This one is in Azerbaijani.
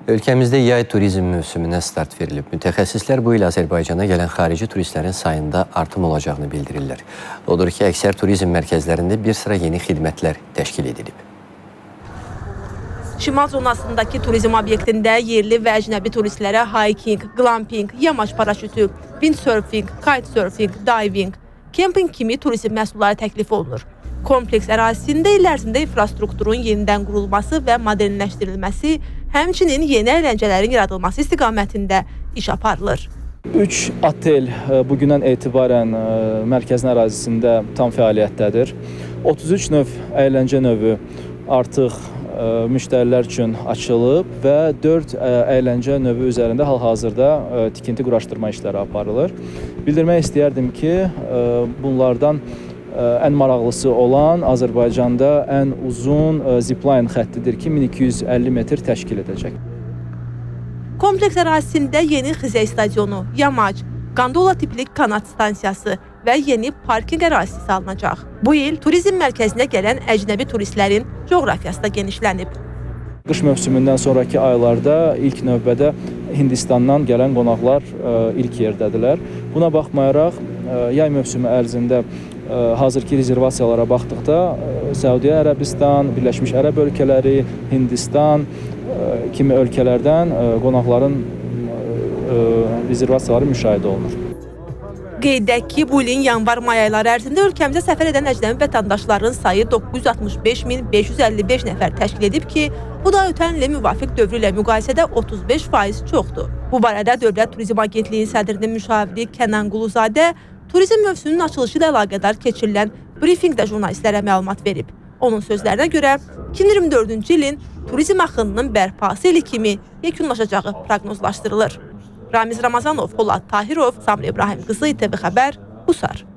Ölkəmizdə yay turizm mövsümünə start verilib. Mütəxəssislər bu il Azərbaycana gələn xarici turistlərin sayında artım olacağını bildirirlər. Odur ki, əksər turizm mərkəzlərində bir sıra yeni xidmətlər təşkil edilib. Şimal zonasındakı turizm obyektində yerli və əcnəbi turistlərə hiking, glamping, yamaç paraşütü, windsurfing, kitesurfing, diving, kemping kimi turizm məhsulları təklif olunur. Kompleks ərazisində il ərzində infrastrukturun yenidən qurulması və modernləşdirilməsi, həmçinin yeni əyləncələrin yaradılması istiqamətində iş aparılır. 3 otel bugündən etibarən mərkəzin ərazisində tam fəaliyyətdədir. 33 növ əyləncə növü artıq müştərilər üçün açılıb və 4 əyləncə növü üzərində hal-hazırda tikinti quraşdırma işləri aparılır. Bildirmək istəyərdim ki, bunlardan ən maraqlısı olan Azərbaycanda ən uzun zipline xəttidir ki, 1250 metr təşkil edəcək. Kompleks ərazisində yeni xizək stadionu, yamac, gondola tipli kanat stansiyası və yeni parkinq ərazisi salınacaq. Bu il turizm mərkəzinə gələn əcnəbi turistlərin coğrafiyası da genişlənib. Qış mövsümündən sonraki aylarda ilk növbədə Hindistandan gələn qonaqlar ilk yerdədirlər. Buna baxmayaraq, yay mövsümü ərzində hazırki rezervasiyalara baxdıqda Səudiyyə Ərəbistan, Birləşmiş Ərəb ölkələri, Hindistan kimi ölkələrdən qonaqların rezervasiyaları müşahidə olunur. Qeyd edək ki, bu ilin yanvar-may ayları ərzində ölkəmizə səfər edən əcnəbi vətəndaşların sayı 965.555 nəfər təşkil edib ki, bu da ötən ilə müvafiq dövrü ilə müqayisədə 35% çoxdur. Bu barədə Dövlət Turizm Agentliyinin sədrinin müşaviri Kənan Quluzadə turizm mövsümünün açılışı ilə əlaqədar keçirilən brifinqdə jurnalistlərə məlumat verib. Onun sözlərinə görə 2024-cü ilin turizm axınının bərpası ili kimi yekunlaşacağı proqnozlaşdırılır. Ramiz Ramazanov, Polad Tahirov, Samir İbrahim qızı, İTV Xəbər, Qusar.